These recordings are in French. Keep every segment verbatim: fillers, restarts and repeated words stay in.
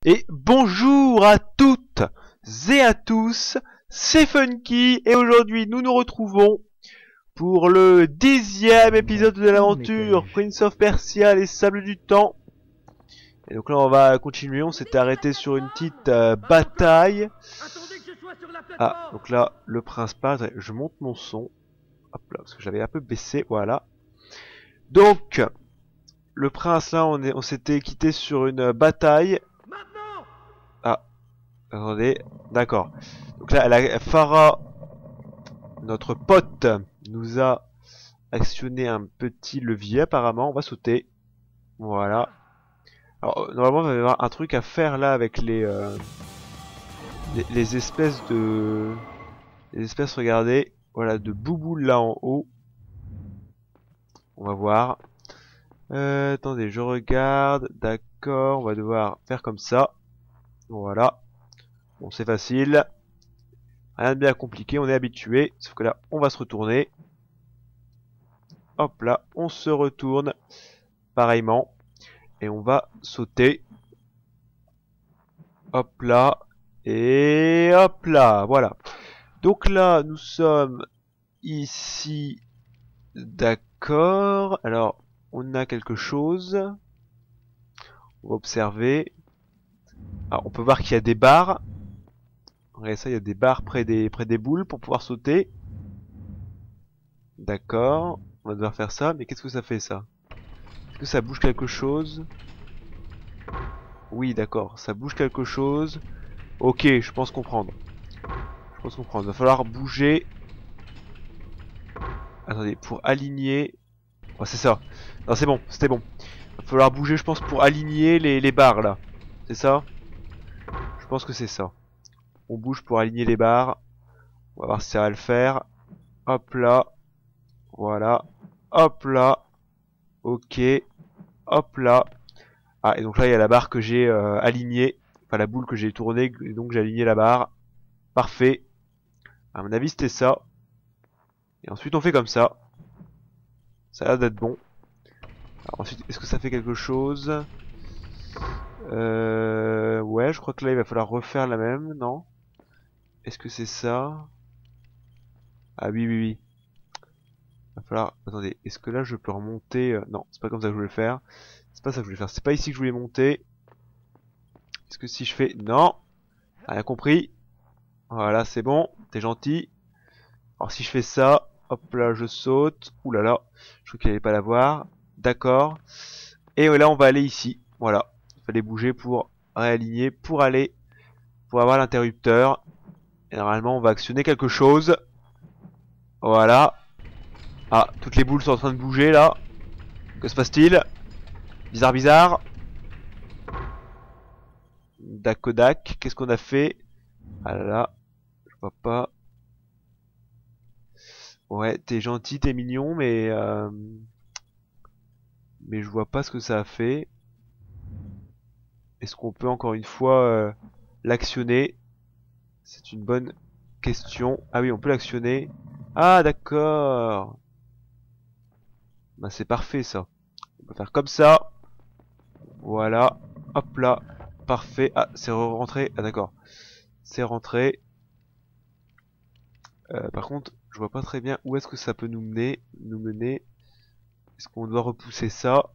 Et bonjour à toutes et à tous, c'est Funky et aujourd'hui nous nous retrouvons pour le dixième épisode de l'aventure Prince of Persia, les sables du temps. Et donc là on va continuer, on s'était arrêté sur une petite euh, bataille. Ah, donc là le prince part, je monte mon son, hop là, parce que j'avais un peu baissé, voilà. Donc, le prince là on est, on s'était quitté sur une bataille. Ah, attendez, d'accord. Donc là, la Farah, notre pote, nous a actionné un petit levier apparemment. On va sauter. Voilà. Alors normalement, il va y avoir un truc à faire là avec les euh, les, les espèces de les espèces. Regardez, voilà, de bouboules là en haut. On va voir. Euh, attendez, je regarde. D'accord, on va devoir faire comme ça. Voilà. Bon, c'est facile. Rien de bien compliqué, on est habitué. Sauf que là, on va se retourner. Hop là, on se retourne. Pareillement. Et on va sauter. Hop là. Et hop là. Voilà. Donc là, nous sommes ici. D'accord. Alors, on a quelque chose. On va observer. Alors, on peut voir qu'il y a des barres. Regardez ça, il y a des barres près des, près des boules pour pouvoir sauter. D'accord. On va devoir faire ça. Mais qu'est-ce que ça fait ça? Est-ce que ça bouge quelque chose? Oui, d'accord. Ça bouge quelque chose. Ok, je pense comprendre. Je pense comprendre. Il va falloir bouger. Attendez, pour aligner. Oh, c'est ça. Non, c'est bon. C'était bon. Il va falloir bouger, je pense, pour aligner les, les barres là. C'est ça? Je pense que c'est ça. On bouge pour aligner les barres. On va voir si ça va le faire. Hop là. Voilà. Hop là. Ok. Hop là. Ah, et donc là, il y a la barre que j'ai euh, alignée. Enfin, la boule que j'ai tournée. Et donc, j'ai aligné la barre. Parfait. À mon avis, c'était ça. Et ensuite, on fait comme ça. Ça a l'air d'être bon. Alors ensuite, est-ce que ça fait quelque chose? Euh... Ouais, je crois que là, il va falloir refaire la même, non? Est-ce que c'est ça? Ah oui, oui, oui. Il va falloir... Attendez, est-ce que là, je peux remonter? Non, c'est pas comme ça que je voulais faire. C'est pas ça que je voulais faire. C'est pas ici que je voulais monter. Est-ce que si je fais... Non! Rien compris. Voilà, c'est bon. T'es gentil. Alors si je fais ça, hop là, je saute. Ouh là là, je crois qu'il allait pas l'avoir. D'accord. Et là, on va aller ici. Voilà. Il fallait bouger pour réaligner, pour aller, pour avoir l'interrupteur. Et normalement, on va actionner quelque chose. Voilà. Ah, toutes les boules sont en train de bouger là. Que se passe-t-il? Bizarre, bizarre. Dakodak, qu'est-ce qu'on a fait? Ah là là, je vois pas. Ouais, t'es gentil, t'es mignon, mais euh... mais je vois pas ce que ça a fait. Est-ce qu'on peut encore une fois euh, l'actionner? C'est une bonne question. Ah oui, on peut l'actionner. Ah d'accord. Bah c'est parfait ça. On peut faire comme ça. Voilà. Hop là. Parfait. Ah, c'est rentré. Ah d'accord. C'est rentré. Euh, par contre, je vois pas très bien où est-ce que ça peut nous mener. Nous mener. Est-ce qu'on doit repousser ça?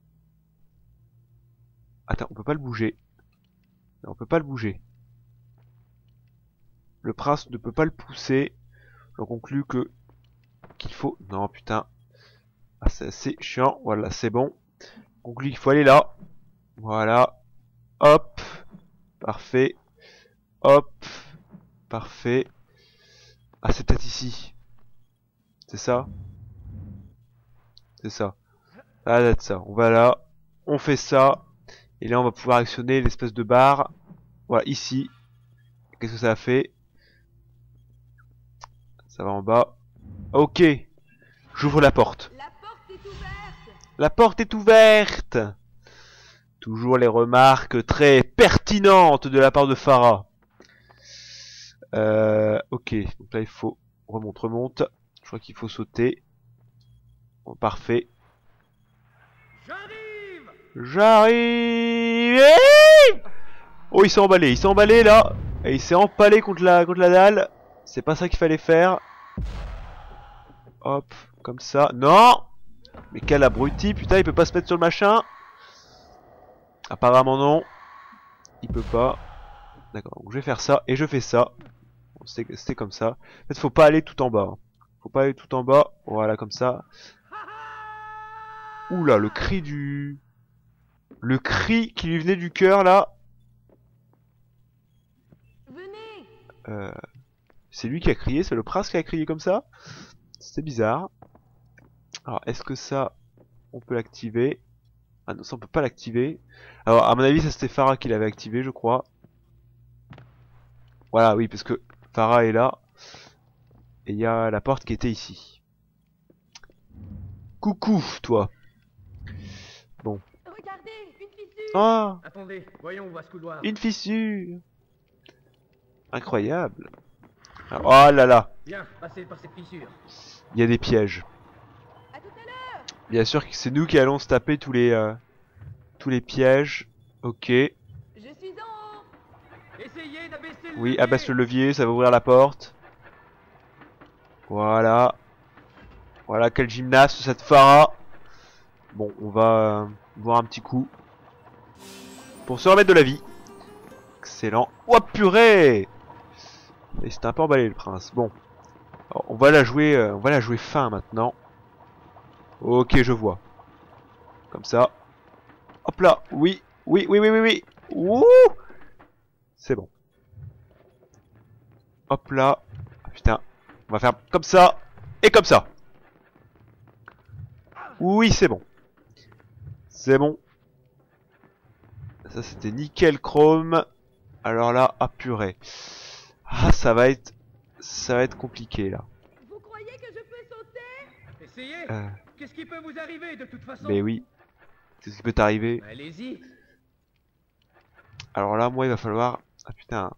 Attends, on peut pas le bouger. Non, on peut pas le bouger. Le prince ne peut pas le pousser. J'en conclus que qu'il faut... Non, putain. Ah, c'est assez chiant. Voilà, c'est bon. Conclus qu'il faut aller là. Voilà. Hop. Parfait. Hop. Parfait. Ah, c'est peut-être ici. C'est ça? C'est ça. Ah, c'est ça. On va là. On fait ça. Et là, on va pouvoir actionner l'espèce de barre. Voilà, ici. Qu'est-ce que ça a fait? Ça va en bas. Ok. J'ouvre la porte. La porte est ouverte. La porte est ouverte. Toujours les remarques très pertinentes de la part de Farah. Euh, ok. Donc là, il faut... Remonte, remonte. Je crois qu'il faut sauter. Bon, parfait. J'arrive. J'arrive. Oh, il s'est emballé, il s'est emballé là. Et il s'est empalé contre la, contre la dalle. C'est pas ça qu'il fallait faire. Hop, comme ça. Non! Mais quel abruti, putain, il peut pas se mettre sur le machin. Apparemment non. Il peut pas. D'accord, donc je vais faire ça et je fais ça. Bon, c'était comme ça. En fait, faut pas aller tout en bas. Faut pas aller tout en bas. Voilà, comme ça. Oula, le cri du... Le cri qui lui venait du cœur, là. Venez. Euh... C'est lui qui a crié, c'est le prince qui a crié comme ça. C'était bizarre. Alors, est-ce que ça, on peut l'activer? Ah non, ça on peut pas l'activer. Alors, à mon avis, ça c'était Farah qui l'avait activé, je crois. Voilà, oui, parce que Farah est là. Et il y a la porte qui était ici. Coucou, toi. Bon. Regardez, une fissure. Ah, Attendez, voyons où va ce couloir. une fissure. Incroyable. Alors, oh là là, Bien, passez par cette fissure. il y a des pièges. À tout à l'heure. Bien sûr que c'est nous qui allons se taper tous les euh, tous les pièges. Ok. Je suis en haut. Essayez d'abaisser le Oui, levier. abaisse le levier, ça va ouvrir la porte. Voilà. Voilà, quel gymnaste cette Farah. Bon, on va euh, voir un petit coup. Pour se remettre de la vie. Excellent. Oh purée! Et c'était un peu emballé le prince. Bon. Alors, on va la jouer euh, on va la jouer fin maintenant. Ok, je vois. Comme ça. Hop là. Oui. Oui, oui, oui, oui, oui. Ouh! C'est bon. Hop là. Ah, putain. On va faire comme ça. Et comme ça. Oui, c'est bon. C'est bon. Ça, c'était nickel chrome. Alors là, ah purée. Ah, ça va être... Ça va être compliqué, là. Vous croyez que je peux sauter? Essayez. Euh, Qu'est-ce qui peut vous arriver de toute façon? mais oui. C'est ce qui peut t'arriver. Allez-y. Alors là, moi, il va falloir... Ah putain.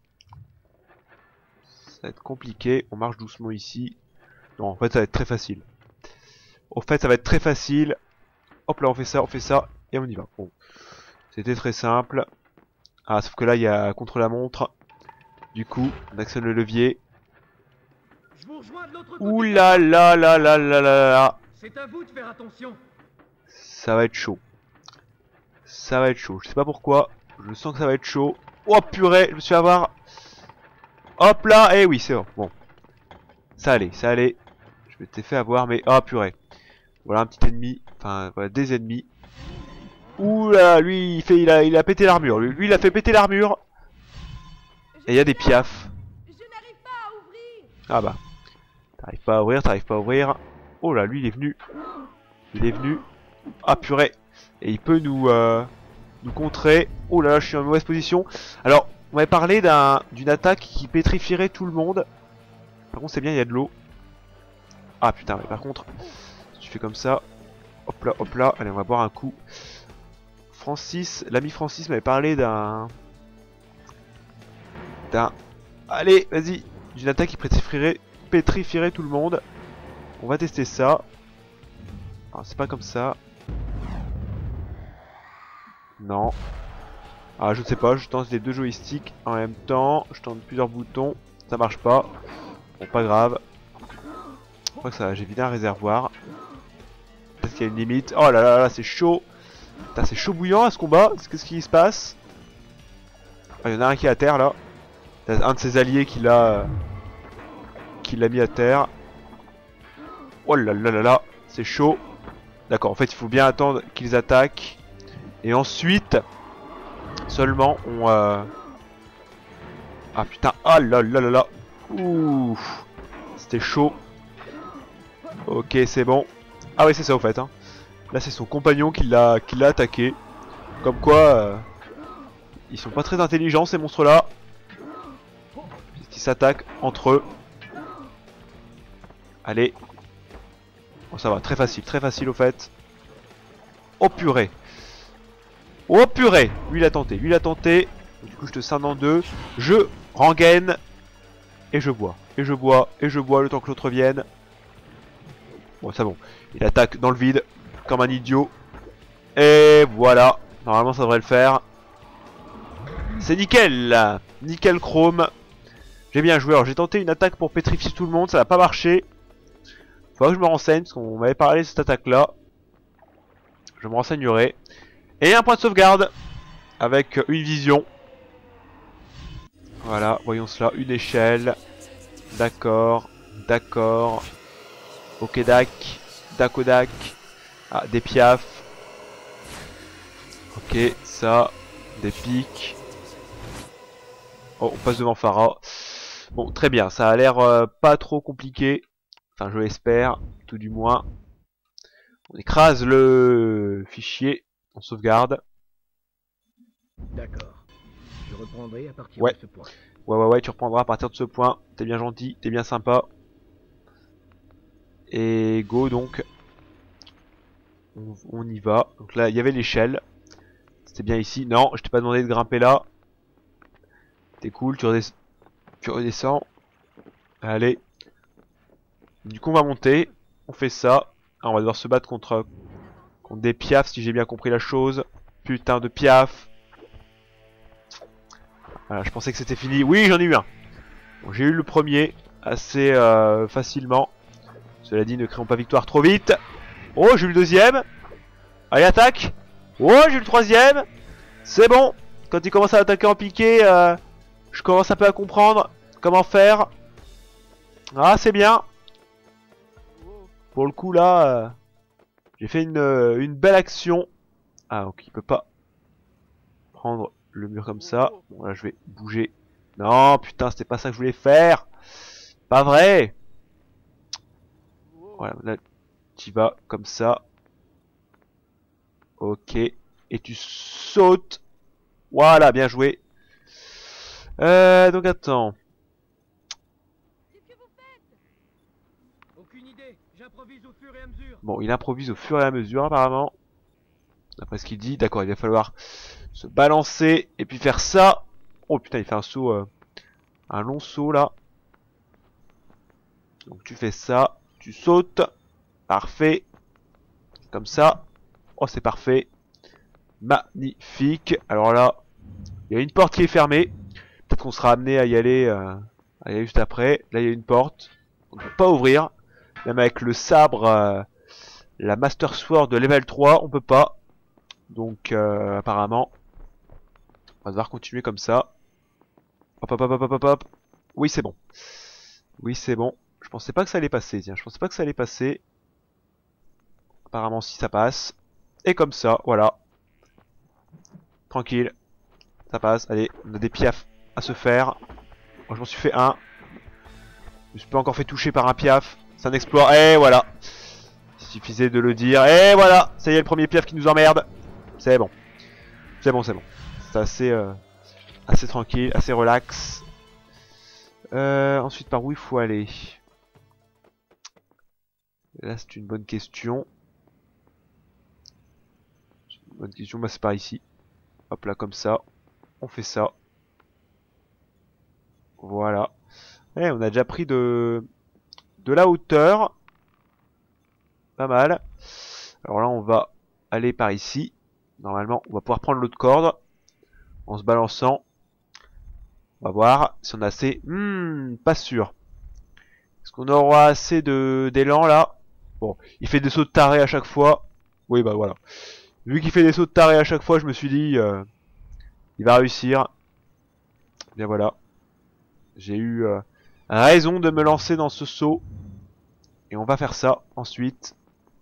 Ça va être compliqué. On marche doucement ici. Non, en fait, ça va être très facile. En fait, ça va être très facile. Hop là, on fait ça, on fait ça. Et on y va. Bon. C'était très simple. Ah, sauf que là, il y a contre la montre. Du coup, on actionne le levier. Je vous rejoins de l'autre côté. Ouh là là là là là là là. C'est à vous de faire attention. Ça va être chaud. Ça va être chaud. Je sais pas pourquoi. Je sens que ça va être chaud. Oh purée, je me suis avoir. Hop là, eh oui, c'est bon. Bon. Ça allait, ça allait. Je m'étais fait avoir, mais oh purée. Voilà un petit ennemi. Enfin, voilà, des ennemis. Ouh là, lui, il fait, il a, il a pété l'armure. Lui, lui, il a fait péter l'armure. Et il y a des piafs. Je n'arrive pas à ouvrir. Ah bah. T'arrives pas à ouvrir, t'arrives pas à ouvrir. Oh là, lui, il est venu. Il est venu. Ah purée. Et il peut nous, euh, nous contrer. Oh là là, je suis en mauvaise position. Alors, on m'avait parlé d'un, d'une attaque qui pétrifierait tout le monde. Par contre, c'est bien, il y a de l'eau. Ah putain, mais par contre, si tu fais comme ça. Hop là, hop là. Allez, on va boire un coup. Francis, l'ami Francis m'avait parlé d'un... D'un... Allez, vas-y. D'une attaque qui pétrifierait, pétrifierait tout le monde. On va tester ça. Alors, c'est pas comme ça. Non. Ah, je ne sais pas, je tente les deux joysticks en même temps. Je tente plusieurs boutons. Ça marche pas. Bon, pas grave. Je crois que ça, j'ai vidé un réservoir. Peut-être qu'il y a une limite. Oh là là là, c'est chaud. Putain, c'est chaud bouillant à ce combat. Qu'est-ce qui se passe? Ah, il y en a un qui est à terre là. T'as un de ses alliés qui l'a qui l'a mis à terre. Oh là là là là, c'est chaud. D'accord, en fait il faut bien attendre qu'ils attaquent. Et ensuite, seulement on... Euh... Ah putain, ah là là là là. Ouh, c'était chaud. Ok, c'est bon. Ah ouais, c'est ça au fait. Hein. Là c'est son compagnon qui l'a qui l'a attaqué. Comme quoi, euh... ils sont pas très intelligents ces monstres là. Ils s'attaquent entre eux. Allez. Bon, ça va, très facile, très facile au fait. Oh purée. Oh purée. Lui il a tenté, lui il a tenté. Du coup je te scinde en deux. Je rengaine. Et je bois. Et je bois. Et je bois le temps que l'autre vienne. Bon c'est bon. Il attaque dans le vide. Comme un idiot. Et voilà. Normalement ça devrait le faire. C'est nickel là. Nickel chrome. J'ai bien joué. Alors j'ai tenté une attaque pour pétrifier tout le monde. Ça n'a pas marché. Faut que je me renseigne parce qu'on m'avait parlé de cette attaque là. Je me renseignerai. Et un point de sauvegarde. Avec une vision. Voilà, voyons cela. Une échelle. D'accord. D'accord. Ok dac. Dakodak. Ah, des piafs. Ok, ça. Des pics. Oh, on passe devant Farah. Bon, très bien. Ça a l'air euh, pas trop compliqué. Enfin, je l'espère. Tout du moins. On écrase le fichier. On sauvegarde. D'accord. Je reprendrai à partir Ouais. de ce point. Ouais, ouais, ouais, tu reprendras à partir de ce point. T'es bien gentil, t'es bien sympa. Et go donc. On, on y va. Donc là, il y avait l'échelle. C'était bien ici. Non, je t'ai pas demandé de grimper là. T'es cool, tu, redescends. tu redescends. Allez. Du coup, on va monter. On fait ça. Ah, on va devoir se battre contre, contre des piafs, si j'ai bien compris la chose. Putain de piaf. Voilà, je pensais que c'était fini. Oui, j'en ai eu un. Bon, j'ai eu le premier assez euh, facilement. Cela dit, ne créons pas victoire trop vite. Oh, j'ai eu le deuxième. Allez, attaque. Oh, j'ai eu le troisième. C'est bon. Quand il commence à attaquer en piqué, euh, je commence un peu à comprendre comment faire. Ah, c'est bien. Pour le coup, là, euh, j'ai fait une, euh, une belle action. Ah, ok, il peut pas prendre le mur comme ça. Bon, là, je vais bouger. Non, putain, c'était pas ça que je voulais faire. Pas vrai. Voilà, là, tu vas comme ça. Ok. Et tu sautes. Voilà, bien joué. Euh, donc attends. Qu'est-ce que vous faites? Aucune idée. J'improvise au fur et à mesure. Bon, il improvise au fur et à mesure apparemment. D'après ce qu'il dit. D'accord, il va falloir se balancer et puis faire ça. Oh putain, il fait un saut. Euh, un long saut là. Donc tu fais ça. Tu sautes. Parfait. Comme ça. Oh, c'est parfait. Magnifique. Alors là, il y a une porte qui est fermée. Peut-être qu'on sera amené à y aller, euh, à y aller juste après. Là, il y a une porte. On ne peut pas ouvrir. Même avec le sabre, euh, la Master Sword de level trois, on peut pas. Donc, euh, apparemment, on va devoir continuer comme ça. Hop, hop, hop, hop, hop, hop. Oui, c'est bon. Oui, c'est bon. Je pensais pas que ça allait passer. Tiens, je pensais pas que ça allait passer. Apparemment, si ça passe. Et comme ça, voilà. Tranquille. Ça passe. Allez, on a des piafs à se faire. Moi, je m'en suis fait un. Je me suis pas encore fait toucher par un piaf. C'est un exploit. Et voilà. Il suffisait de le dire. Et voilà. Ça y est, le premier piaf qui nous emmerde. C'est bon. C'est bon, c'est bon. C'est assez, euh, assez tranquille, assez relax. Euh, ensuite, par où il faut aller? Là, c'est une bonne question. Une bonne question. Bah, c'est par ici. Hop là, comme ça. On fait ça. Voilà. Et on a déjà pris de, de la hauteur. Pas mal. Alors là, on va aller par ici. Normalement, on va pouvoir prendre l'autre corde. En se balançant. On va voir si on a assez. Hmm, pas sûr. Est-ce qu'on aura assez de d'élan là? Bon, il fait des sauts de taré à chaque fois. Oui, bah voilà. Vu qu'il fait des sauts de taré à chaque fois, je me suis dit, euh, il va réussir. Bien voilà. J'ai eu euh, raison de me lancer dans ce saut. Et on va faire ça ensuite.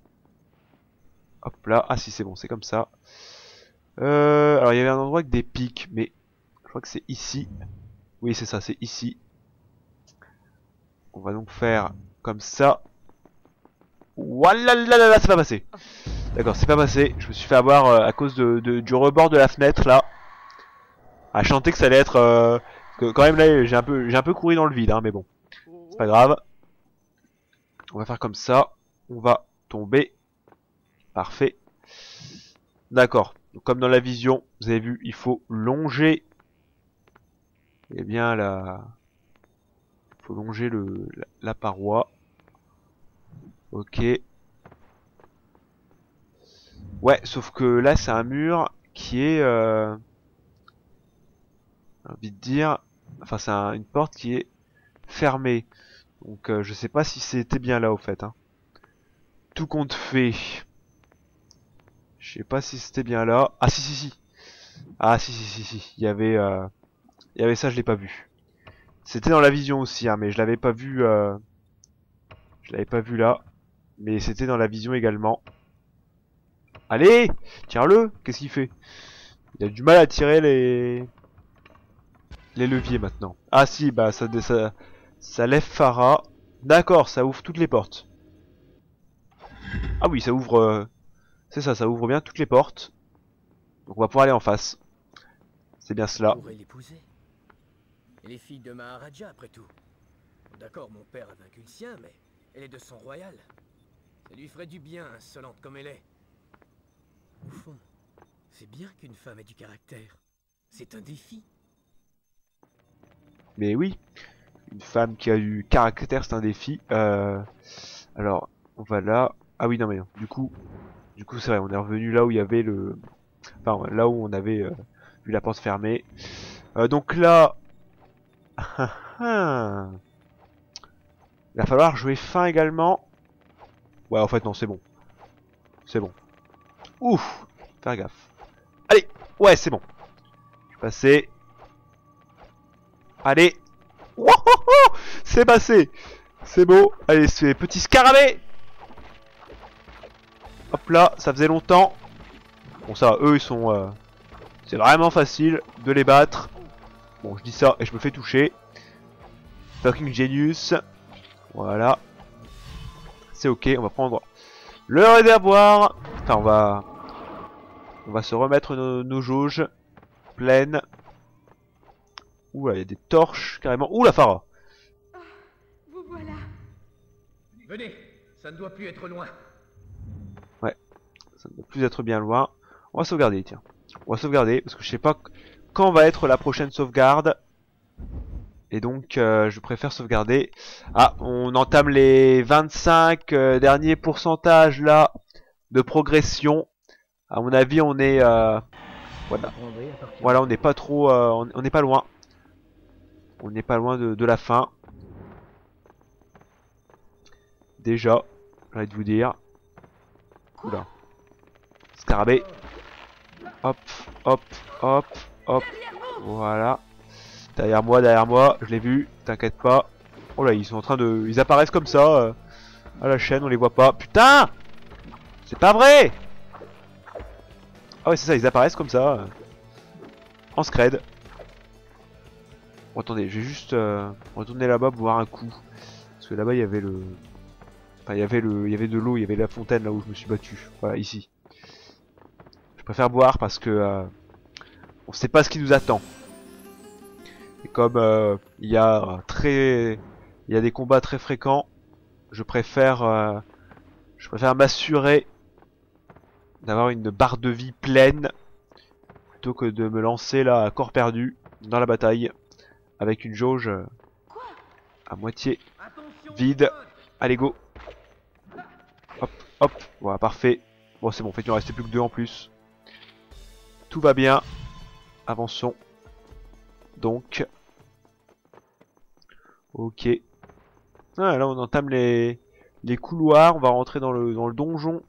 Hop là. Ah si, c'est bon, c'est comme ça. Euh, alors il y avait un endroit avec des pics, mais je crois que c'est ici. Oui, c'est ça, c'est ici. On va donc faire comme ça. Voilà, là, là, là, c'est pas passé. D'accord, c'est pas passé. Je me suis fait avoir euh, à cause de, de, du rebord de la fenêtre là. À chanter que ça allait être. Euh, que quand même là, j'ai un peu, j'ai un peu couru dans le vide, hein, mais bon, c'est pas grave. On va faire comme ça. On va tomber. Parfait. D'accord. Donc, comme dans la vision, vous avez vu, il faut longer. Eh bien la, il faut longer le la, la paroi. Ok. Ouais, sauf que là c'est un mur qui est euh, J'ai envie de dire, enfin c'est un, une porte qui est fermée. Donc euh, je sais pas si c'était bien là au fait. Hein. Tout compte fait. Je sais pas si c'était bien là. Ah si si si. Ah si si si si. Il y avait, euh, il y avait ça, je l'ai pas vu. C'était dans la vision aussi, hein, mais je l'avais pas vu. Euh... Je l'avais pas vu là, mais c'était dans la vision également. Allez, tire-le. Qu'est-ce qu'il fait? Il a du mal à tirer les les leviers maintenant. Ah si, bah ça ça, ça lève Farah. D'accord, ça ouvre toutes les portes. Ah oui, ça ouvre. Euh... C'est ça, ça ouvre bien toutes les portes. Donc on va pouvoir aller en face. C'est bien cela. Pourrait l'épouser. Et les filles de Maharaja après tout. D'accord, mon père a vaincu le sien, mais elle est de sang royal. Ça lui ferait du bien, insolente comme elle est. Au fond, c'est bien qu'une femme ait du caractère. C'est un défi. Mais oui, une femme qui a du caractère, c'est un défi. Euh... Alors, on va là. Ah oui, non mais non. Du coup, du coup, c'est vrai, on est revenu là où il y avait le, enfin là où on avait euh, vu la porte fermée. Euh, donc là, il va falloir jouer fin également. Ouais, en fait non, c'est bon, c'est bon. Ouf, faire gaffe. Allez, ouais, c'est bon. Je suis passé. Allez, wouhou, c'est passé. C'est beau. Allez, c'est petit scarabée. Hop là, ça faisait longtemps. Bon ça, eux ils sont... Euh... C'est vraiment facile de les battre. Bon, je dis ça et je me fais toucher. Fucking genius. Voilà. C'est ok, on va prendre le réservoir. Enfin, on va... On va se remettre nos, nos jauges pleines. Ouh là, il y a des torches carrément. Ouh la Farah. Vous voilà. Venez, ça ne doit plus être loin. Ouais, ça ne doit plus être bien loin. On va sauvegarder, tiens. On va sauvegarder, parce que je sais pas quand va être la prochaine sauvegarde. Et donc, euh, je préfère sauvegarder. Ah, on entame les vingt-cinq euh, derniers pourcentages, là, de progression. À mon avis, on est... Euh, voilà. Voilà, on n'est pas trop... Euh, on n'est pas loin. On n'est pas loin de, de la fin. Déjà, j'ai envie de vous dire. Oula. Scarabée. Hop, hop, hop, hop. Voilà. Derrière moi, derrière moi, je l'ai vu, t'inquiète pas. Oh là, ils sont en train de... Ils apparaissent comme ça euh, à la chaîne, on les voit pas. Putain! C'est pas vrai! Ah ouais, c'est ça, ils apparaissent comme ça. Euh, en scred. Bon, attendez, je vais juste euh, retourner là-bas pour voir un coup. Parce que là-bas, il y avait le... Enfin, il y avait le, il y avait de l'eau, il y avait la fontaine là où je me suis battu. Voilà, ici. Je préfère boire parce que euh, on sait pas ce qui nous attend. Et comme euh, il y a très, il y a des combats très fréquents, je préfère, euh, je préfère m'assurer d'avoir une barre de vie pleine plutôt que de me lancer là à corps perdu dans la bataille avec une jauge à moitié vide. Allez go. Hop, hop, voilà, parfait. Bon, c'est bon, en fait, il en restait plus que deux en plus. Tout va bien. Avançons. Donc. Ok. Ah, là, on entame les, les couloirs. On va rentrer dans le, dans le donjon.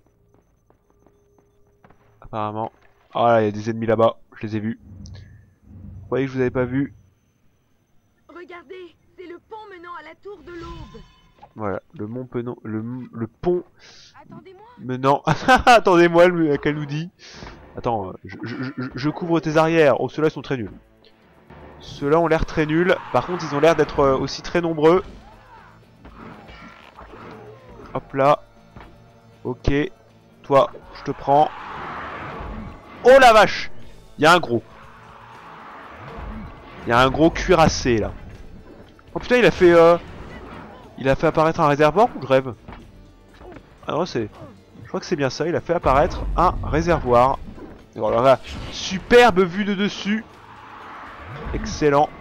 Apparemment. Ah, là, il y a des ennemis là-bas. Je les ai vus. Vous croyez que je vous avais pas vu? Regardez, c'est le pont menant à la tour de l'Aube. Voilà, le mont Penon, le, le pont Attendez-moi. menant. Attendez-moi, le Kaloudi. Attends, je, je, je, je couvre tes arrières. Oh, ceux-là sont très nuls. Ceux-là ont l'air très nuls. Par contre, ils ont l'air d'être aussi très nombreux. Hop là. Ok. Toi, je te prends. Oh la vache! Il y a un gros. Il y a un gros cuirassé là. Oh putain, il a fait. Euh... Il a fait apparaître un réservoir ou je rêve? Ah non, c'est... Je crois que c'est bien ça, il a fait apparaître un réservoir. Et voilà, voilà. Superbe vue de dessus. Excellent.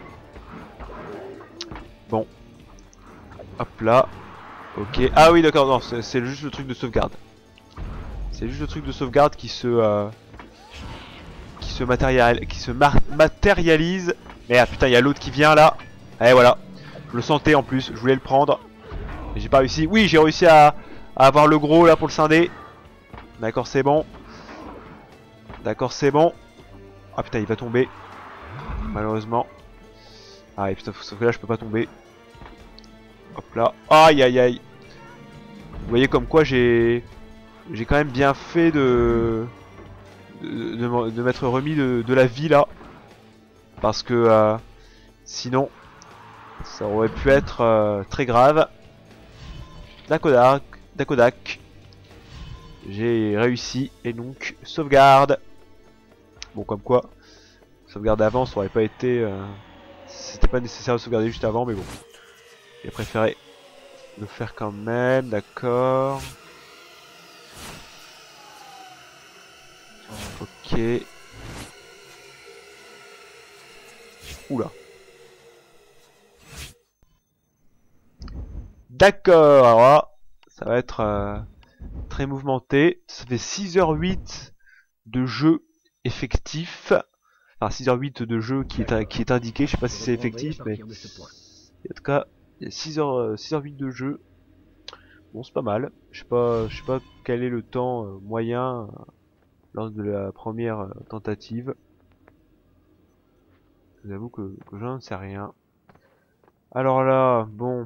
Bon. Hop là. Ok. Ah oui, d'accord, non, c'est juste le truc de sauvegarde. C'est juste le truc de sauvegarde qui se... Euh, qui se matérialise, qui se matérialise Merde, putain, il y a l'autre qui vient là. Et voilà. Je le sentais en plus, je voulais le prendre. Mais j'ai pas réussi. Oui, j'ai réussi à, à avoir le gros là pour le scinder. D'accord, c'est bon. D'accord, c'est bon. Ah putain, il va tomber. Malheureusement. Ah et putain, sauf que là je peux pas tomber. Hop là. Aïe aïe aïe. Vous voyez comme quoi j'ai j'ai quand même bien fait de de, de, de m'être remis de, de la vie là. Parce que euh, sinon ça aurait pu être euh, très grave. Dakodak, Dakodak. J'ai réussi et donc sauvegarde. Bon comme quoi, sauvegarde avant ça aurait pas été... Euh, C'était pas nécessaire de sauvegarder juste avant mais bon. J'ai préféré le faire quand même, d'accord. Ok. Oula. D'accord, alors là, ça va être euh, très mouvementé. Ça fait six heures huit de jeu effectif. Enfin six heures huit de jeu qui est, qui est indiqué, je sais pas si c'est effectif, mais en tout cas, il y a six heures huit de jeu. Bon, c'est pas mal. Je sais pas, je sais pas quel est le temps euh, moyen euh, lors de la première euh, tentative. Je vous avoue que, que je n'en sais rien. Alors là, bon.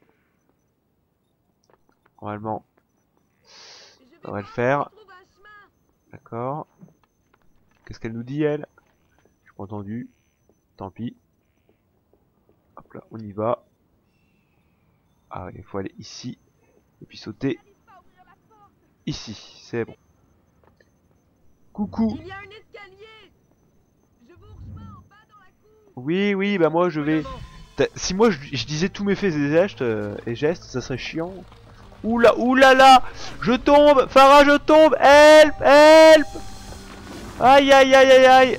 Normalement, ça va le faire. D'accord. Qu'est-ce qu'elle nous dit, elle? Je pas entendu. Tant pis. Hop là, on y va. Ah, il faut aller ici. Et puis sauter. Ici, c'est bon. Coucou. Il y a un escalier. Je vous rejoins en bas dans la cour. Oui, oui, bah moi je vais... Si moi je, je disais tous mes faits et gestes, euh, et gestes, ça serait chiant. Oula, oulala, je tombe, Farah, je tombe, help, help. Aïe, aïe, aïe, aïe, aïe.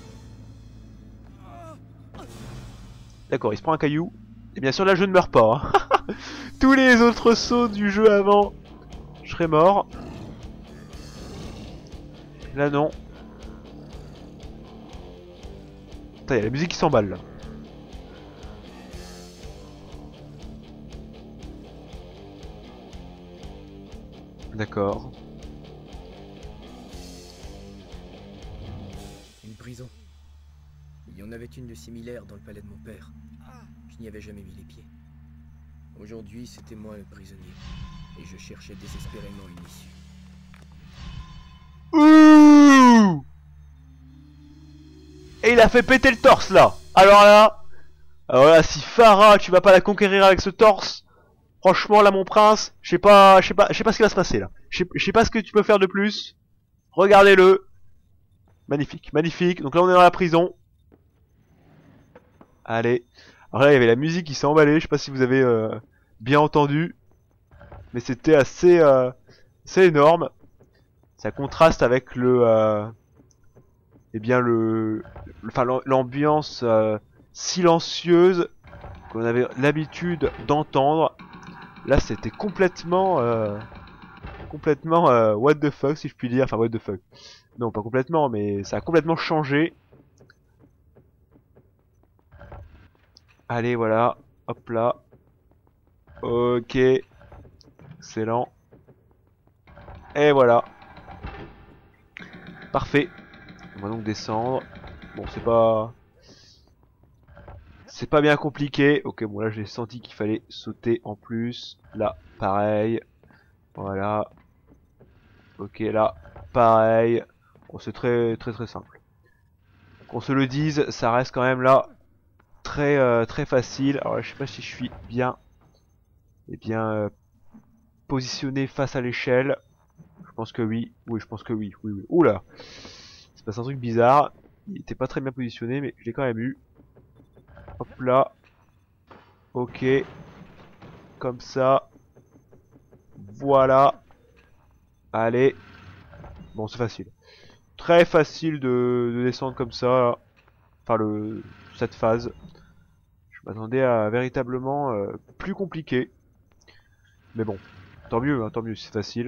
D'accord, il se prend un caillou. Et bien sûr là je ne meurs pas. Hein. Tous les autres sauts du jeu avant, je serais mort. Là non. Putain, il y a la musique qui s'emballe là. D'accord. Une prison. Il y en avait une de similaire dans le palais de mon père. Je n'y avais jamais mis les pieds. Aujourd'hui, c'était moi le prisonnier. Et je cherchais désespérément une issue. Ouh! Et il a fait péter le torse là. Alors là, alors là, si Farah, tu vas pas la conquérir avec ce torse, franchement là mon prince, je sais pas, je sais pas, je sais pas ce qui va se passer là. Je sais, je sais pas ce que tu peux faire de plus. Regardez-le. Magnifique, magnifique. Donc là on est dans la prison. Allez. Alors là il y avait la musique qui s'est emballée. Je sais pas si vous avez euh, bien entendu, mais c'était assez, euh, assez énorme. Ça contraste avec le, euh, eh bien le, enfin l'ambiance euh, silencieuse qu'on avait l'habitude d'entendre. Là c'était complètement, euh, complètement euh, what the fuck si je puis dire. Enfin what the fuck. Non pas complètement, mais ça a complètement changé. Allez voilà, hop là. Ok, excellent. Et voilà. Parfait. On va donc descendre. Bon, c'est pas... C'est pas bien compliqué. Ok, bon là j'ai senti qu'il fallait sauter en plus. Là, pareil. Voilà. Ok, là, pareil. Bon, c'est très très très simple. Qu'on se le dise, ça reste quand même là très euh, très facile. Alors là, je sais pas si je suis bien, et bien euh, positionné face à l'échelle. Je pense que oui. Oui, je pense que oui. Oui, oui. Oula. C'est pas un truc bizarre. Il était pas très bien positionné, mais je l'ai quand même eu. Hop là. Ok. Comme ça. Voilà. Allez. Bon, c'est facile. Très facile de, de descendre comme ça. Là. Enfin, le, cette phase. Je m'attendais à véritablement euh, plus compliqué. Mais bon. Tant mieux, hein, tant mieux, c'est facile.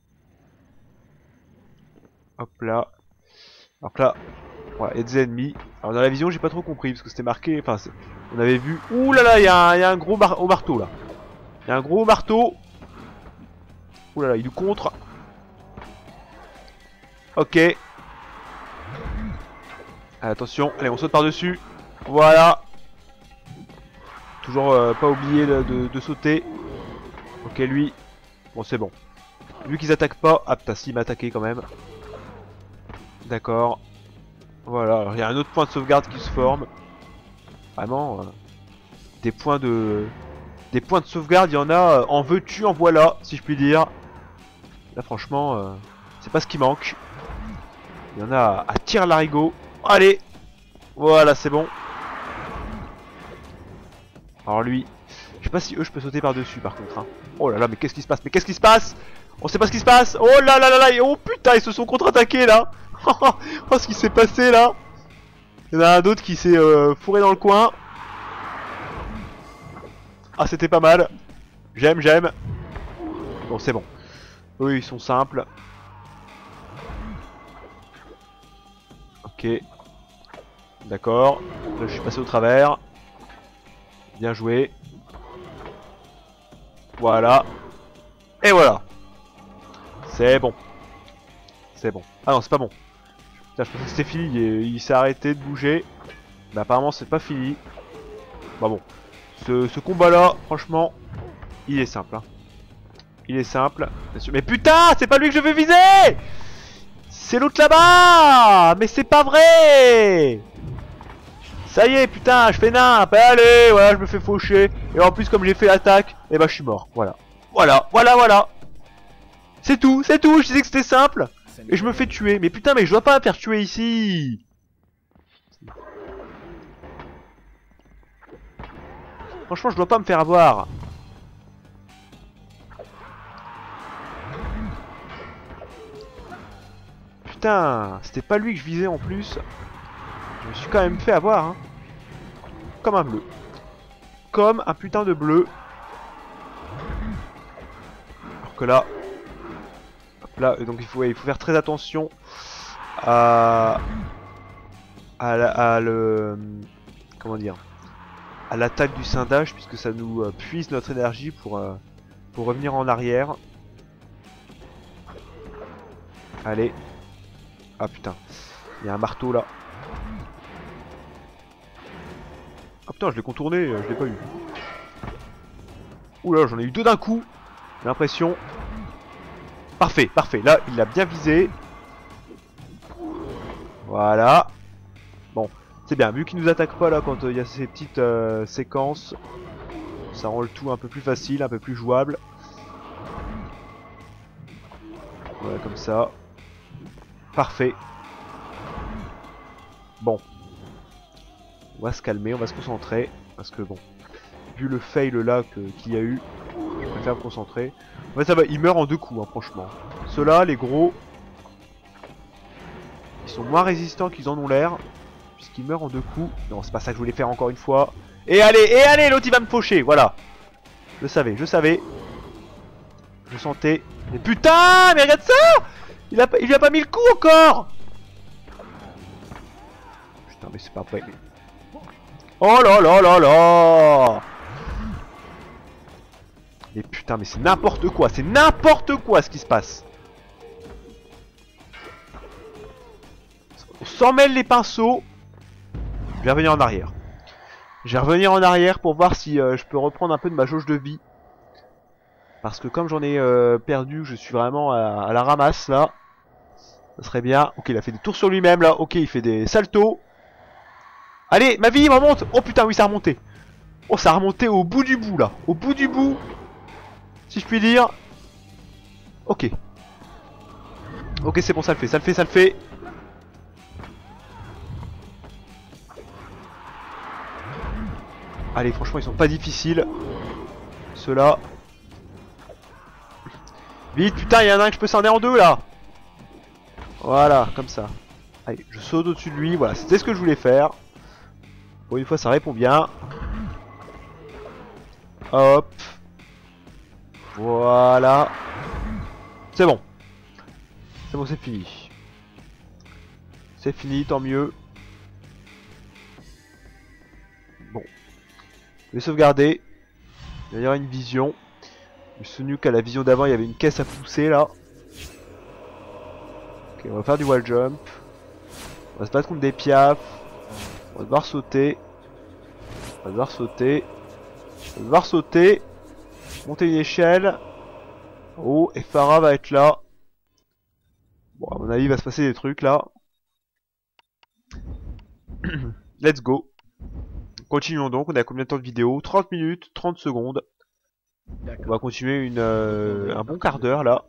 Hop là. Alors là, voilà, il y a des ennemis. Alors dans la vision j'ai pas trop compris parce que c'était marqué, enfin on avait vu... Ouh là là, il y, y a un gros mar au marteau là. Il y a un gros marteau. Ouh là là, il nous contre. Ok. Allez, attention, allez on saute par dessus. Voilà. Toujours euh, pas oublier de, de, de sauter. Ok lui. Bon c'est bon. Vu qu'ils attaquent pas... Ah putain si il m'a attaqué quand même. D'accord. Voilà, alors il y a un autre point de sauvegarde qui se forme. Vraiment, euh, des points de... Des points de sauvegarde, il y en a euh, en veux-tu, en voilà, si je puis dire. Là franchement, euh, c'est pas ce qui manque. Il y en a à tir larigot. Allez. Voilà, c'est bon. Alors lui, je sais pas si eux je peux sauter par dessus par contre hein. Oh là là, mais qu'est-ce qui se passe? Mais qu'est-ce qui se passe? On sait pas ce qui se passe. Oh là là là là. Oh putain, ils se sont contre-attaqués là. Oh ce qui s'est passé là. Il y en a un d'autre qui s'est euh, fourré dans le coin. Ah c'était pas mal. J'aime, j'aime. Bon c'est bon. Eux ils sont simples. Ok. D'accord. Là je suis passé au travers. Bien joué. Voilà. Et voilà. C'est bon. C'est bon. Ah non c'est pas bon. Putain, je pensais que c'était fini, il, il s'est arrêté de bouger. Mais apparemment c'est pas fini. Bah bon. Ce, ce combat là, franchement, il est simple. Hein. Il est simple. Mais putain, c'est pas lui que je veux viser. C'est l'autre là-bas. Mais c'est pas vrai. Ça y est, putain, je fais nimp. Allez, voilà, je me fais faucher. Et en plus, comme j'ai fait l'attaque, et bah je suis mort. Voilà. Voilà, voilà, voilà. C'est tout, c'est tout. Je disais que c'était simple. Et je me fais tuer. Mais putain, mais je dois pas me faire tuer ici. Franchement, je dois pas me faire avoir. Putain, c'était pas lui que je visais en plus. Je me suis quand même fait avoir. Hein. Comme un bleu. Comme un putain de bleu. Alors que là... Là, donc il faut, il faut faire très attention à... À, la, à le... Comment dire, à l'attaque du scindage, puisque ça nous euh, puise notre énergie pour, euh, pour revenir en arrière. Allez. Ah putain, il y a un marteau là. Ah putain, je l'ai contourné, euh, je l'ai pas eu. Oula, j'en ai eu deux d'un coup, j'ai l'impression. Parfait, parfait, là il l'a bien visé. Voilà. Bon. C'est bien, vu qu'il nous attaque pas là quand il euh, y a ces petites euh, séquences, ça rend le tout un peu plus facile, un peu plus jouable. Voilà, comme ça. Parfait. Bon. On va se calmer, on va se concentrer, parce que bon, vu le fail là qu'il y a eu, je préfère me concentrer. En fait ça va, il meurt en deux coups, hein, franchement. Ceux-là, les gros, ils sont moins résistants qu'ils en ont l'air. Puisqu'il meurt en deux coups. Non, c'est pas ça que je voulais faire encore une fois. Et allez, et allez, l'autre il va me faucher, voilà. Je savais, je savais. Je sentais. Mais putain, mais regarde ça. Il, a, il lui a pas mis le coup encore. Putain, mais c'est pas vrai. Mais... Oh là là là là. Mais putain, mais c'est n'importe quoi. C'est n'importe quoi ce qui se passe. On s'en mêle les pinceaux. Je vais revenir en arrière. Je vais revenir en arrière pour voir si euh, je peux reprendre un peu de ma jauge de vie. Parce que comme j'en ai euh, perdu, je suis vraiment à, à la ramasse là. Ça serait bien. Ok, il a fait des tours sur lui-même là. Ok, il fait des saltos. Allez, ma vie, il remonte. Oh putain, oui, ça a remonté. Oh, ça a remonté au bout du bout là. Au bout du bout. Si je puis dire. Ok. Ok, c'est bon, ça le fait, ça le fait, ça le fait. Allez, franchement, ils sont pas difficiles. Ceux-là. Vite, putain, il y en a un que je peux scinder en deux, là. Voilà, comme ça. Allez, je saute au-dessus de lui. Voilà, c'était ce que je voulais faire. Pour une fois, ça répond bien. Hop. Voilà. C'est bon. C'est bon, c'est fini. C'est fini, tant mieux. Bon. Je vais sauvegarder. Il y aura une vision. Je me suis souvenu qu'à la vision d'avant, il y avait une caisse à pousser là. Ok, on va faire du wall jump. On va se battre contre des piafs. On va devoir sauter. On va devoir sauter. On va devoir sauter. Monter une échelle. Oh, et Farah va être là. Bon, à mon avis, il va se passer des trucs là. Let's go. Continuons donc. On a combien de temps de vidéo? Trente minutes, trente secondes. On va continuer une, euh, un bon quart d'heure là.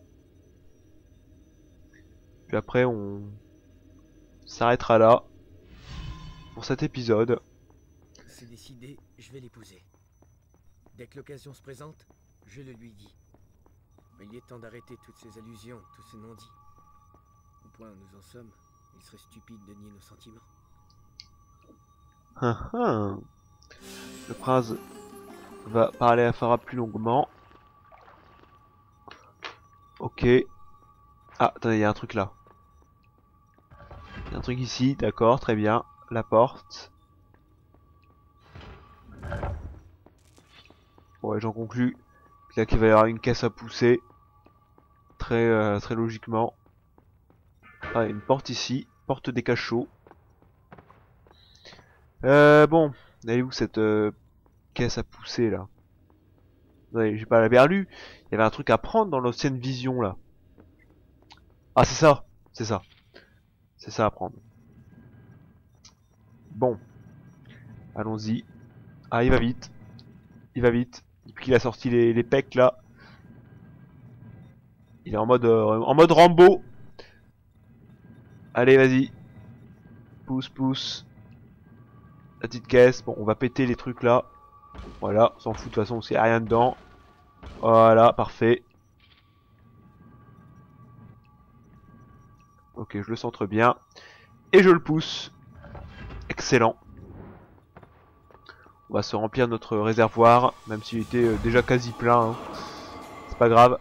Puis après, on s'arrêtera là pour cet épisode. C'est décidé, je vais l'épouser. Dès que l'occasion se présente, je le lui dis. Mais il est temps d'arrêter toutes ces allusions, tous ces non-dits. Au point où nous en sommes, il serait stupide de nier nos sentiments. Hum, hum. Le prince va parler à Farah plus longuement. Ok. Ah, attendez, il y a un truc là. Il y a un truc ici, d'accord, très bien. La porte. Ouais, j'en conclus là qu'il va y avoir une caisse à pousser. Très, euh, très logiquement. Ah, une porte ici. Porte des cachots. Euh, bon. Elle est où cette euh, caisse à pousser là? Ouais, j'ai pas la berlue. Il y avait un truc à prendre dans l'ancienne vision là. Ah, c'est ça. C'est ça. C'est ça à prendre. Bon. Allons-y. Ah, il va vite. Il va vite. Depuis qu'il a sorti les, les pecs là. Il est en mode euh, en mode Rambo. Allez, vas-y. Pousse, pousse. La petite caisse. Bon, on va péter les trucs là. Voilà, on s'en fout de toute façon, il n'y a rien dedans. Voilà, parfait. Ok, je le centre bien. Et je le pousse. Excellent. On va se remplir notre réservoir, même s'il était euh, déjà quasi plein. Hein. C'est pas grave.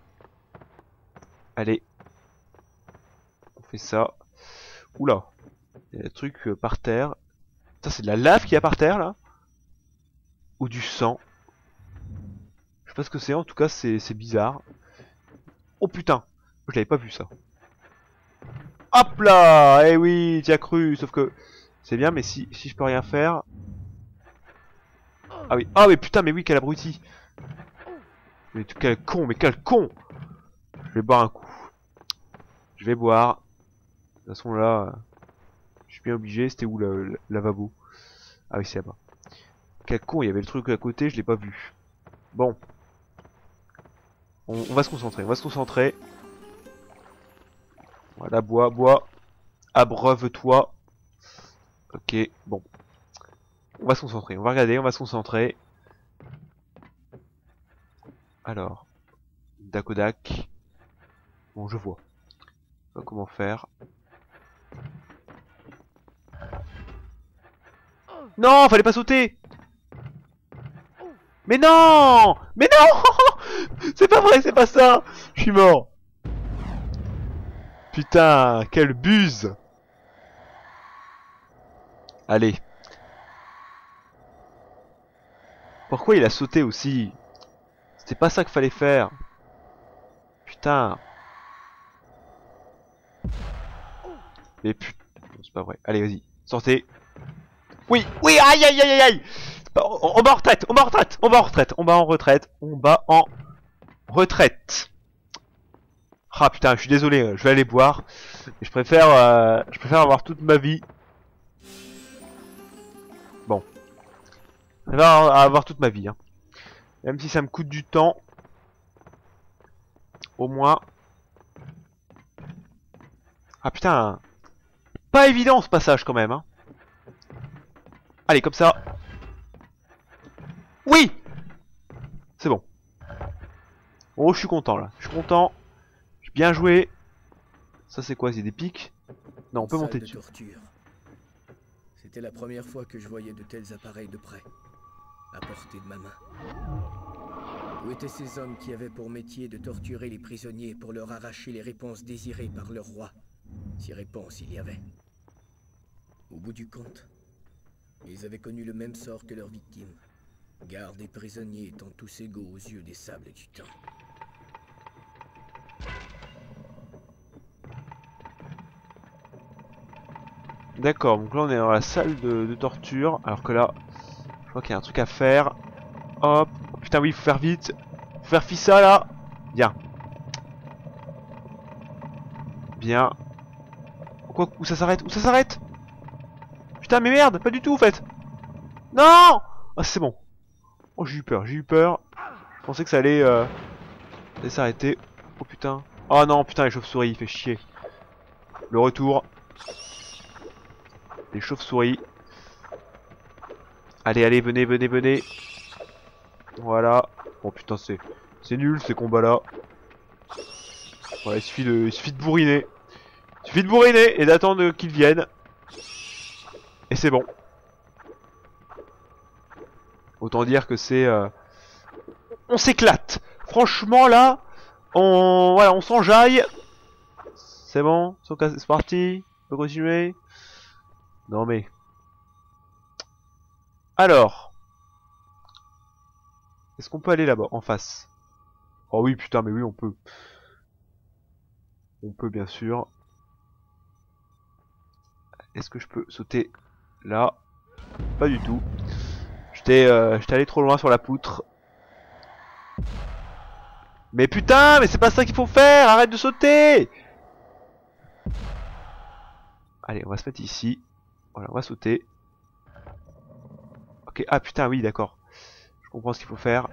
Allez. On fait ça. Oula. Il y a des trucs euh, par terre. Ça, c'est de la lave qu'il y a par terre, là? Ou du sang? Je sais pas ce que c'est, en tout cas, c'est bizarre. Oh putain! Je l'avais pas vu, ça. Hop là! Eh oui, t'y as cru, sauf que... C'est bien, mais si, si je peux rien faire... Ah oui, ah mais putain, mais oui, quel abruti! Mais quel con, mais quel con! Je vais boire un coup. Je vais boire. De toute façon, là... Je suis bien obligé, c'était où le, le lavabo? Ah oui, c'est là-bas. Quel con, il y avait le truc à côté, je l'ai pas vu. Bon. On, on va se concentrer, on va se concentrer. Voilà, bois, bois. Abreuve-toi. Ok, bon. On va se concentrer, on va regarder, on va se concentrer. Alors. Dakodak. Bon, je vois. Je vois comment faire. Non, fallait pas sauter! Mais non! Mais non! C'est pas vrai, c'est pas ça! Je suis mort! Putain, quelle buse! Allez. Pourquoi il a sauté aussi? C'était pas ça qu'il fallait faire. Putain. Mais putain, c'est pas vrai. Allez, vas-y, sortez. Oui, oui, aïe, aïe, aïe, aïe. On, on va en retraite, on va en retraite, on va en retraite, on va en retraite, on va en retraite. Ah putain, je suis désolé, je vais aller boire. Je préfère, euh, je préfère avoir toute ma vie. Bon. Je préfère avoir toute ma vie. Hein. Même si ça me coûte du temps. Au moins. Ah putain. Pas évident ce passage quand même. Hein. Allez, comme ça. Oui! C'est bon. Oh, je suis content là. Je suis content. J'ai bien joué. Ça c'est quoi? C'est des pics? Non, on peut monter dessus. C'était la première fois que je voyais de tels appareils de près, à portée de ma main. Où étaient ces hommes qui avaient pour métier de torturer les prisonniers pour leur arracher les réponses désirées par leur roi, si réponse il y avait? Au bout du compte, Ils avaient connu le même sort que leurs victimes. Gardes et prisonniers étant tous égaux aux yeux des sables du temps. D'accord, donc là on est dans la salle de, de torture, alors que là, je crois qu'il y a un truc à faire. Hop, oh, putain oui, il faut faire vite. Faut faire fi ça là. Bien. Bien. Quoi, où ça s'arrête? Où ça s'arrête? Putain mais merde, pas du tout en fait. Non. Ah c'est bon. Oh j'ai eu peur, j'ai eu peur. Je pensais que ça allait, euh, allait s'arrêter. Oh putain. Oh non putain les chauves-souris, il fait chier. Le retour. Les chauves-souris. Allez, allez, venez, venez, venez. Voilà. Oh putain, c'est c'est nul ces combats-là. Voilà, il suffit de, il suffit de bourriner. Il suffit de bourriner et d'attendre qu'ils viennent. Et c'est bon. Autant dire que c'est... Euh... On s'éclate. Franchement là, on voilà, on s'enjaille. C'est bon, c'est parti. On peut continuer. Non mais... Alors... Est-ce qu'on peut aller là-bas, en face? Oh oui, putain, mais oui, on peut. On peut, bien sûr. Est-ce que je peux sauter là? Pas du tout. J'étais euh, j'étais allé trop loin sur la poutre. Mais putain, mais c'est pas ça qu'il faut faire! Arrête de sauter! Allez, on va se mettre ici. Voilà, on va sauter. Ok, ah putain, oui, d'accord. Je comprends ce qu'il faut faire.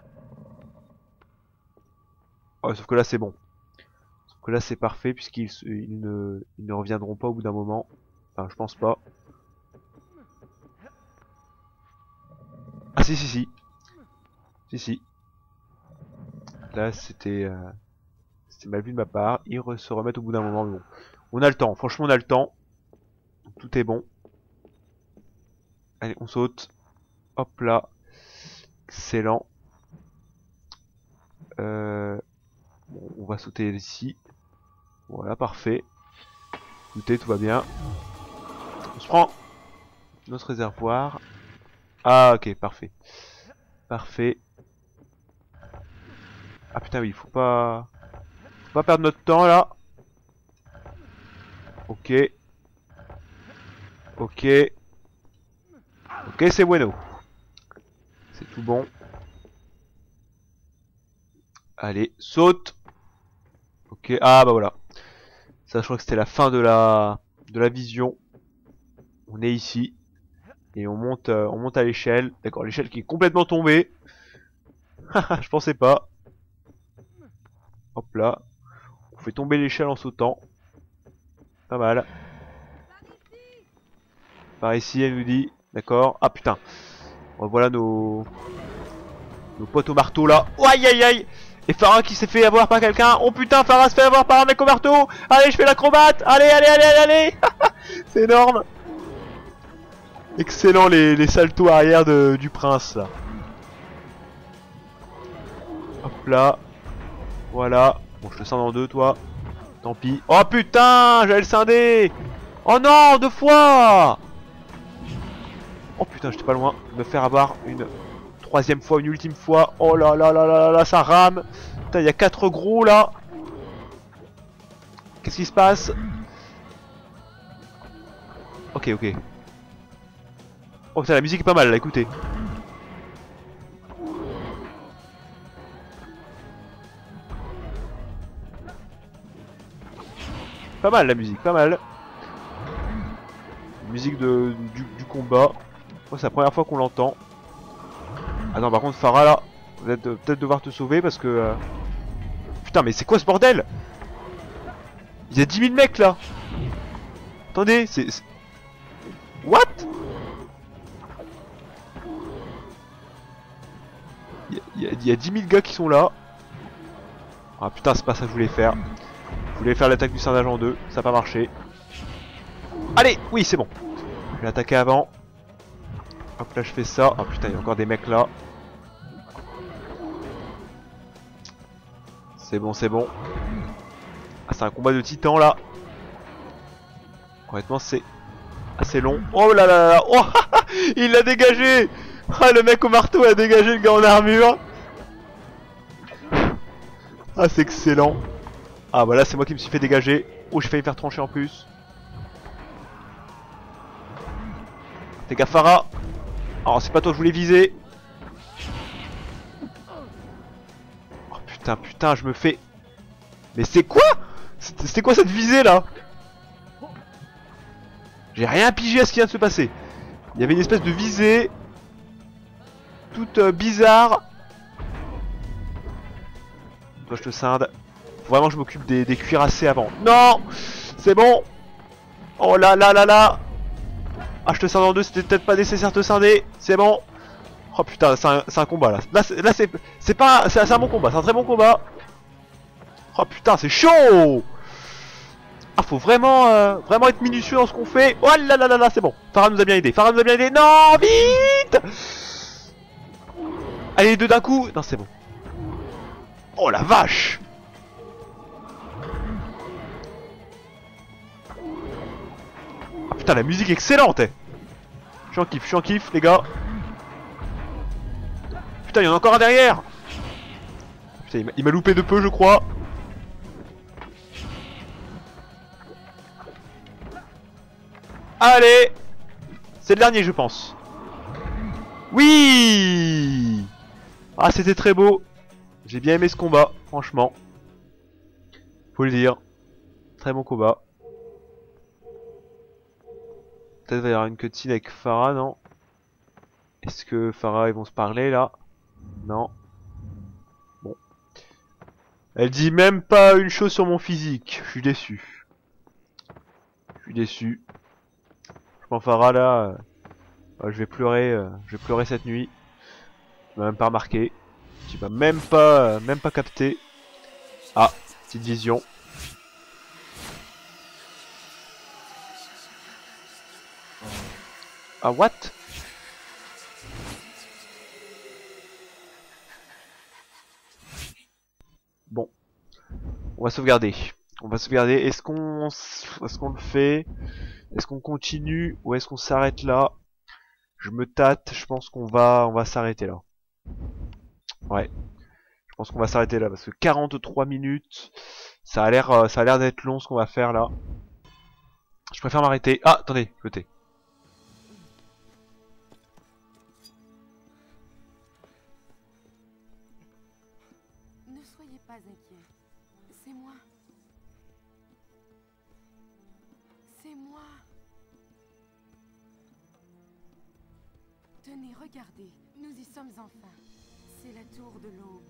Oh, sauf que là, c'est bon. Sauf que là, c'est parfait, puisqu'ils ils ne, ils ne reviendront pas au bout d'un moment. Enfin, je pense pas. Ah, si, si, si. Si, si. Là, c'était... Euh, c'était mal vu de ma part. Ils re se remettent au bout d'un moment, mais bon. On a le temps, franchement, on a le temps. Tout est bon. Allez, on saute. Hop là. Excellent. Euh... Bon, on va sauter ici. Voilà, parfait. Écoutez, tout va bien. On se prend notre réservoir. Ah, ok, parfait. Parfait. Ah putain, oui, faut pas... Faut pas perdre notre temps, là. Ok. Ok. Ok, c'est bueno. C'est tout bon. Allez, saute. Ok, ah bah voilà. Ça, je crois que c'était la fin de la de la vision. On est ici et on monte, euh, on monte à l'échelle. D'accord, l'échelle qui est complètement tombée. Je pensais pas. Hop là. On fait tomber l'échelle en sautant. Pas mal. Par ici, elle nous dit. D'accord. Ah putain. Voilà nos nos potes au marteau là. Oh, aïe aïe aïe. Et Farah qui s'est fait avoir par quelqu'un. Oh putain, Farah se fait avoir par un mec au marteau. Allez, je fais l'acrobate. Allez, allez, allez, allez, allez. C'est énorme. Excellent les, les saltos arrière de, du prince là. Hop là. Voilà. Bon, je te scinde en deux, toi. Tant pis. Oh putain, j'allais le scinder. Oh non, deux fois. Oh putain, j'étais pas loin de me faire avoir une troisième fois, une ultime fois. Oh là là là là là, ça rame. Putain, il y a quatre gros là. Qu'est-ce qui se passe? Ok, ok. Oh putain, la musique est pas mal là, écoutez. Pas mal la musique, pas mal. Musique de, du, du combat. Oh, c'est la première fois qu'on l'entend. Ah non, par contre, Farah là, vous allez peut-être devoir te sauver parce que... Euh... Putain, mais c'est quoi ce bordel? Il y a dix mille mecs là. Attendez, c'est... What? Il y, a, il, y a, il y a dix mille gars qui sont là. Ah putain, c'est pas ça que je voulais faire. Je voulais faire l'attaque du scindage en deux, ça n'a pas marché. Allez, oui, c'est bon. Je vais attaquer avant. Hop là, je fais ça. Oh putain, il y a encore des mecs là. C'est bon, c'est bon. Ah, c'est un combat de titans là. Honnêtement, c'est assez long. Oh là là là. Oh, Il l'a dégagé. Ah, le mec au marteau a dégagé le gars en armure. Ah, c'est excellent. Ah, bah là, c'est moi qui me suis fait dégager. Oh, j'ai failli me faire trancher en plus. Fais gaffe, Pharah. Oh, c'est pas toi que je voulais viser. Oh, putain, putain, je me fais... Mais c'est quoi? C'était quoi cette visée, là? J'ai rien pigé à ce qui vient de se passer. Il y avait une espèce de visée toute euh, bizarre. Toi je te scinde. Faut vraiment que je m'occupe des, des cuirassés avant. Non, c'est bon. Oh là là là là. Ah, je te scinde en deux, c'était peut-être pas nécessaire de te scinder. C'est bon. Oh putain, c'est un, un combat là. Là c'est c'est pas c'est un bon combat, c'est un très bon combat. Oh putain, c'est chaud. Ah, faut vraiment euh, vraiment être minutieux dans ce qu'on fait. Oh là là là là, c'est bon. Pharah nous a bien aidé. Pharah nous a bien aidé. Non, vite. Allez, les deux d'un coup. Non, c'est bon. Oh la vache. Oh, putain, la musique est excellente. Eh. Je suis en kiff, je suis en kiff, les gars. Putain, il y en a encore un derrière. Putain, il m'a loupé de peu, je crois. Allez, c'est le dernier, je pense. Oui. Ah, c'était très beau. J'ai bien aimé ce combat, franchement. Faut le dire. Très bon combat. Peut-être va y avoir une cutscene avec Pharah, non? Est-ce que Pharah, ils vont se parler, là? Non. Bon. Elle dit même pas une chose sur mon physique. Je suis déçu. Je suis déçu. Je pense Pharah, là... Euh, je vais pleurer, euh, je vais pleurer cette nuit. Tu m'as même pas remarqué. Tu m'as même pas, euh, même pas capté. Ah, petite vision. Ah, what? Bon, on va sauvegarder. On va sauvegarder. Est-ce qu'on, est-ce qu'on le fait? Est-ce qu'on continue ou est-ce qu'on s'arrête là? Je me tâte. Je pense qu'on va, on va s'arrêter là. Ouais. Je pense qu'on va s'arrêter là parce que quarante-trois minutes, ça a l'air, euh, ça a l'air d'être long ce qu'on va faire là. Je préfère m'arrêter. Ah, attendez, côté. Ne soyez pas inquiet. C'est moi. C'est moi. Tenez, regardez. Nous y sommes enfin. C'est la tour de l'aube.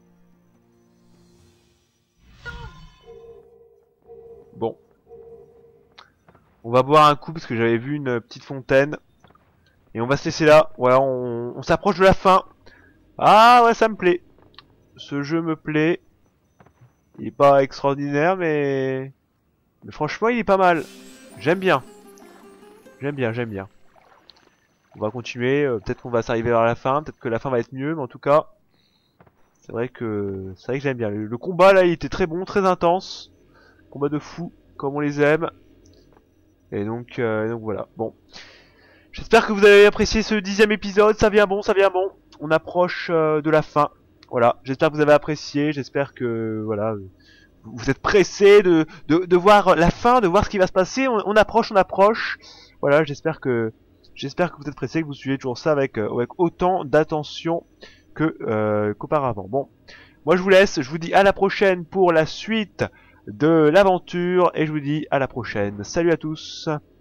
Bon. On va boire un coup parce que j'avais vu une petite fontaine. Et on va se laisser là. Voilà, on, on s'approche de la fin. Ah ouais, ça me plaît. Ce jeu me plaît. Il est pas extraordinaire, mais... mais franchement, il est pas mal. J'aime bien. J'aime bien, j'aime bien. On va continuer. Euh, peut-être qu'on va s'arriver vers la fin. Peut-être que la fin va être mieux, mais en tout cas... C'est vrai que... C'est vrai que j'aime bien. Le, le combat, là, il était très bon, très intense. Combat de fou, comme on les aime. Et donc, euh, donc voilà. Bon. J'espère que vous avez apprécié ce dixième épisode. Ça vient bon, ça vient bon. On approche euh, de la fin. Voilà. J'espère que vous avez apprécié. J'espère que voilà, vous êtes pressés de, de de voir la fin, de voir ce qui va se passer. On, on approche, on approche. Voilà. J'espère que j'espère que vous êtes pressés, que vous suivez toujours ça avec euh, avec autant d'attention que euh, qu'auparavant. Bon. Moi, je vous laisse. Je vous dis à la prochaine pour la suite de l'aventure et je vous dis à la prochaine. Salut à tous.